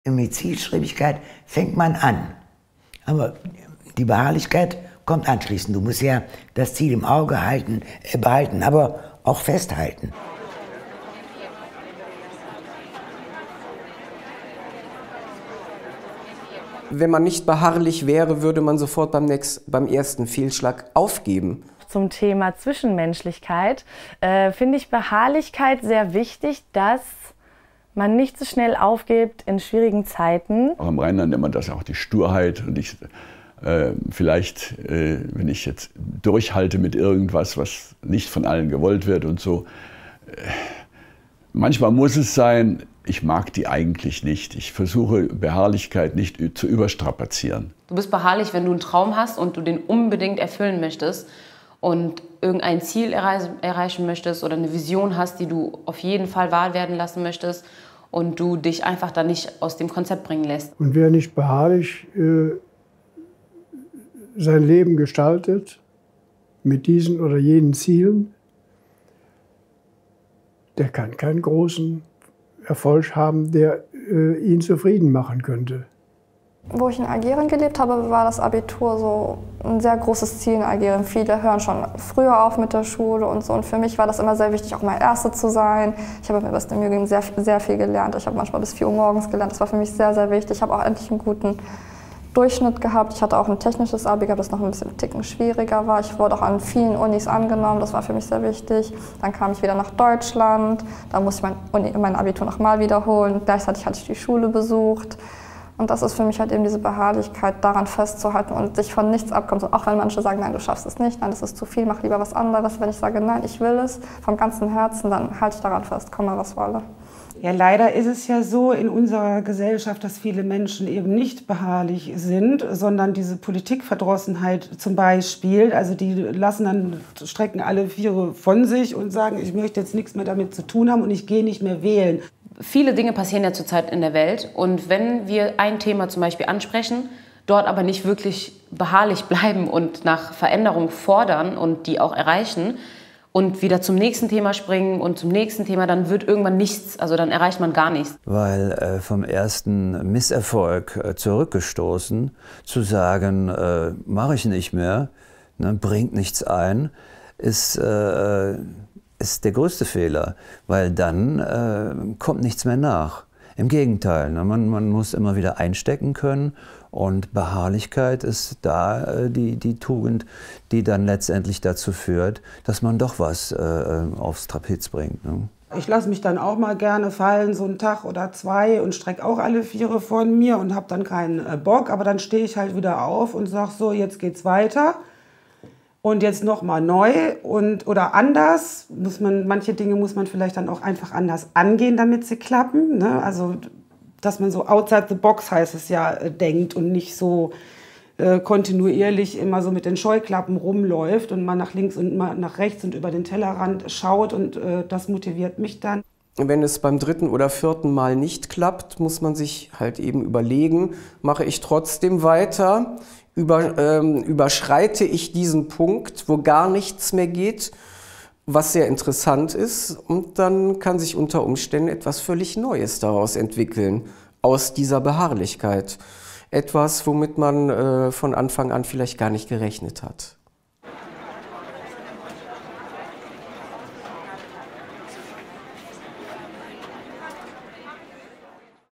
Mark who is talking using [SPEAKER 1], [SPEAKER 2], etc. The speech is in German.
[SPEAKER 1] Mit Zielstrebigkeit fängt man an, aber die Beharrlichkeit kommt anschließend. Du musst ja das Ziel im Auge behalten, aber auch festhalten.
[SPEAKER 2] Wenn man nicht beharrlich wäre, würde man sofort beim ersten Fehlschlag aufgeben.
[SPEAKER 3] Zum Thema Zwischenmenschlichkeit finde ich Beharrlichkeit sehr wichtig, dass man nicht so schnell aufgibt in schwierigen Zeiten.
[SPEAKER 4] Auch im Rheinland nennt man das auch die Sturheit. Und vielleicht, wenn ich jetzt durchhalte mit irgendwas, was nicht von allen gewollt wird und so, manchmal muss es sein, ich mag die eigentlich nicht. Ich versuche Beharrlichkeit nicht zu überstrapazieren.
[SPEAKER 5] Du bist beharrlich, wenn du einen Traum hast und du den unbedingt erfüllen möchtest und irgendein Ziel erreichen möchtest oder eine Vision hast, die du auf jeden Fall wahr werden lassen möchtest und du dich einfach da nicht aus dem Konzept bringen lässt.
[SPEAKER 6] Und wer nicht beharrlich sein Leben gestaltet mit diesen oder jenen Zielen, der kann keinen großen Erfolg haben, der ihn zufrieden machen könnte.
[SPEAKER 7] Wo ich in Algerien gelebt habe, war das Abitur so ein sehr großes Ziel in Algerien. Viele hören schon früher auf mit der Schule und so. Und für mich war das immer sehr wichtig, auch mal Erste zu sein. Ich habe mir bei dem Jugend sehr viel gelernt. Ich habe manchmal bis 4 Uhr morgens gelernt. Das war für mich sehr, sehr wichtig. Ich habe auch endlich einen guten Durchschnitt gehabt. Ich hatte auch ein technisches Abi gehabt, das noch ein bisschen einen Ticken schwieriger war. Ich wurde auch an vielen Unis angenommen, das war für mich sehr wichtig. Dann kam ich wieder nach Deutschland, da musste ich mein Abitur nochmal wiederholen. Gleichzeitig hatte ich die Schule besucht. Und das ist für mich halt eben diese Beharrlichkeit, daran festzuhalten und sich von nichts abkommen. Auch wenn manche sagen, nein, du schaffst es nicht, nein, das ist zu viel, mach lieber was anderes. Wenn ich sage, nein, ich will es vom ganzen Herzen, dann halte ich daran fest, komme was wolle.
[SPEAKER 8] Ja, leider ist es ja so in unserer Gesellschaft, dass viele Menschen eben nicht beharrlich sind, sondern diese Politikverdrossenheit zum Beispiel, also die strecken alle Viere von sich und sagen, ich möchte jetzt nichts mehr damit zu tun haben und ich gehe nicht mehr wählen.
[SPEAKER 5] Viele Dinge passieren ja zurzeit in der Welt und wenn wir ein Thema zum Beispiel ansprechen, dort aber nicht wirklich beharrlich bleiben und nach Veränderung fordern und die auch erreichen, und wieder zum nächsten Thema springen und zum nächsten Thema, dann wird irgendwann nichts, also dann erreicht man gar nichts.
[SPEAKER 9] Weil vom ersten Misserfolg zurückgestoßen, zu sagen, mache ich nicht mehr, ne, bringt nichts ein, ist der größte Fehler, weil dann kommt nichts mehr nach. Im Gegenteil, ne, man muss immer wieder einstecken können. Und Beharrlichkeit ist da die Tugend, die dann letztendlich dazu führt, dass man doch was aufs Trapez bringt. Ne?
[SPEAKER 8] Ich lasse mich dann auch mal gerne fallen, so einen Tag oder 2 und strecke auch alle Viere von mir und habe dann keinen Bock. Aber dann stehe ich halt wieder auf und sage so, jetzt geht's weiter. Und jetzt noch mal neu oder anders. Manche Dinge muss man vielleicht dann auch einfach anders angehen, damit sie klappen. Ne? Also dass man so outside the box, heißt es ja, denkt und nicht so kontinuierlich immer so mit den Scheuklappen rumläuft und mal nach links und mal nach rechts und über den Tellerrand schaut und das motiviert mich dann.
[SPEAKER 2] Wenn es beim 3. oder 4. Mal nicht klappt, muss man sich halt eben überlegen, mache ich trotzdem weiter, überschreite ich diesen Punkt, wo gar nichts mehr geht, was sehr interessant ist, und dann kann sich unter Umständen etwas völlig Neues daraus entwickeln, aus dieser Beharrlichkeit. Etwas, womit man von Anfang an vielleicht gar nicht gerechnet hat.